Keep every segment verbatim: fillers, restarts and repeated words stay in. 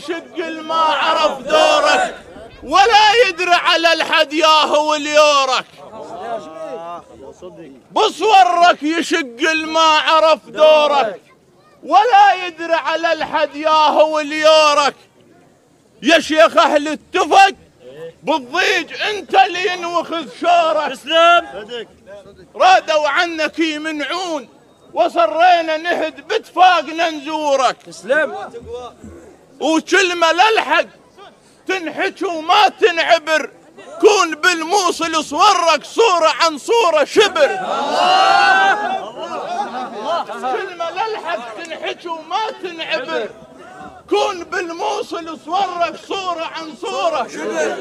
يشق الما عرف دورك ولا يدري على الحد ياهو اليورك. بصورك يشق الما عرف دورك ولا يدري على الحد ياهو اليورك. يا شيخ اهل اتفق بالضيج انت اللي ينوخذ شورك. تسلم. رادوا عنك يمنعون وصرينا نهد باتفاقنا نزورك. تسلم. وكلمة للحق تنحكي وما تنعبر، كون بالموصل صورك صورة عن صورة شبر. كلمة للحق تنحكي وما تنعبر، كون بالموصل صورك صورة عن صورة شبر.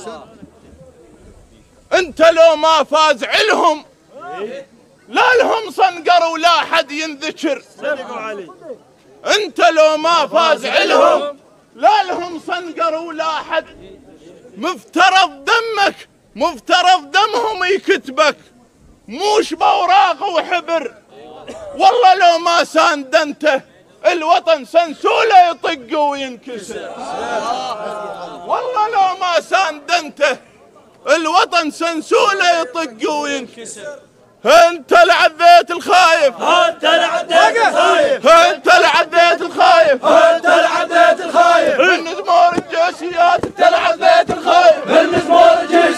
انت لو ما فاز علهم لا لهم صنقر ولا حد ينذكر. انت لو ما فاز علهم لا لهم صنقر ولا حد. مفترض دمك مفترض دمهم يكتبك، موش بوراق وحبر. والله لو ما ساند انت الوطن سنسوله يطق وينكسر. والله لو ما ساند انت الوطن سنسوله يطق وينكسر. انت العذيت الخايف، انت العذيت الخايف، انت العذيت الخايف، انت العذيت الخايف من مزمور الجيشيات. انت العذيت الخايف من مزمور الجيشيات.